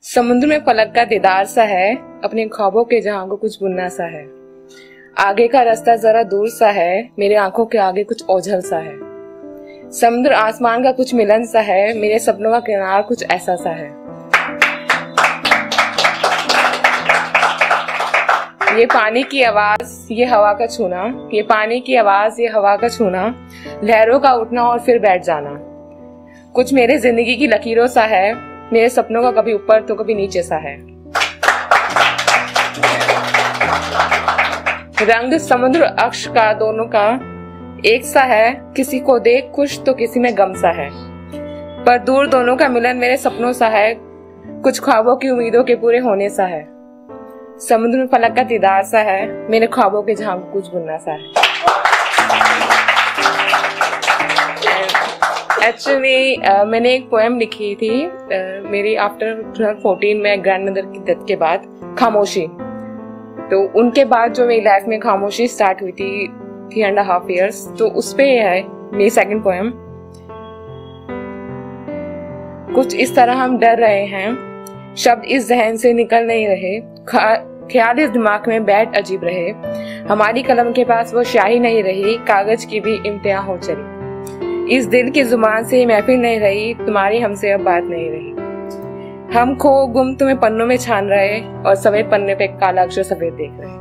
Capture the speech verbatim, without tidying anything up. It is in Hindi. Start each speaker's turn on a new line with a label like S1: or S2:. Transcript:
S1: समुद्र में फलक का दीदार सा है, अपने ख्वाबों के जहां को कुछ बुनना सा है। आगे का रास्ता जरा दूर सा है, मेरे आंखों के आगे कुछ ओझल सा है। समुद्र आसमान का कुछ मिलन सा है, मेरे सपनों का किनारा कुछ ऐसा सा है। ये पानी की आवाज, ये हवा का छूना, ये पानी की आवाज, ये हवा का छूना, लहरों का उठना और फिर बैठ जाना। कुछ मेरे जिंदगी की लकीरों सा है, मेरे सपनों का कभी ऊपर तो कभी नीचे सा है। रंग समुद्र अक्ष का दोनों का एक सा है, किसी को देख खुश तो किसी में गम सा है। पर दूर दोनों का मिलन मेरे सपनों सा है, कुछ ख्वाबों की उम्मीदों के पूरे होने सा है। समुद्र में फलक का दीदार सा है, मेरे ख्वाबों के जहां कुछ बुनना सा है। एक्चुअली uh, मैंने एक पोएम लिखी थी uh, मेरी आफ्टर ट्वेल्व फोर्टीन में ग्रैंडमदर की डेथ के बाद, खामोशी। तो उनके बाद जो मेरी लाइफ में खामोशी स्टार्ट हुई थी थ्री एंड हाफ इयर्स, तो उस पे है मेरी सेकंड पोएम। कुछ इस तरह हम डर रहे हैं, शब्द इस जहन से निकल नहीं रहे, ख्याल इस दिमाग में बैठ अजीब रहे। हमारी कलम के पास वो शाही नहीं रही, कागज की भी इम्तिहान हो चली। इस दिल की जुबान से महफिल नहीं रही, तुम्हारी हमसे अब बात नहीं रही। हम खो गुम तुम्हें पन्नों में छान रहे और सफेद पन्ने पे काला अक्षर सफेद देख रहे।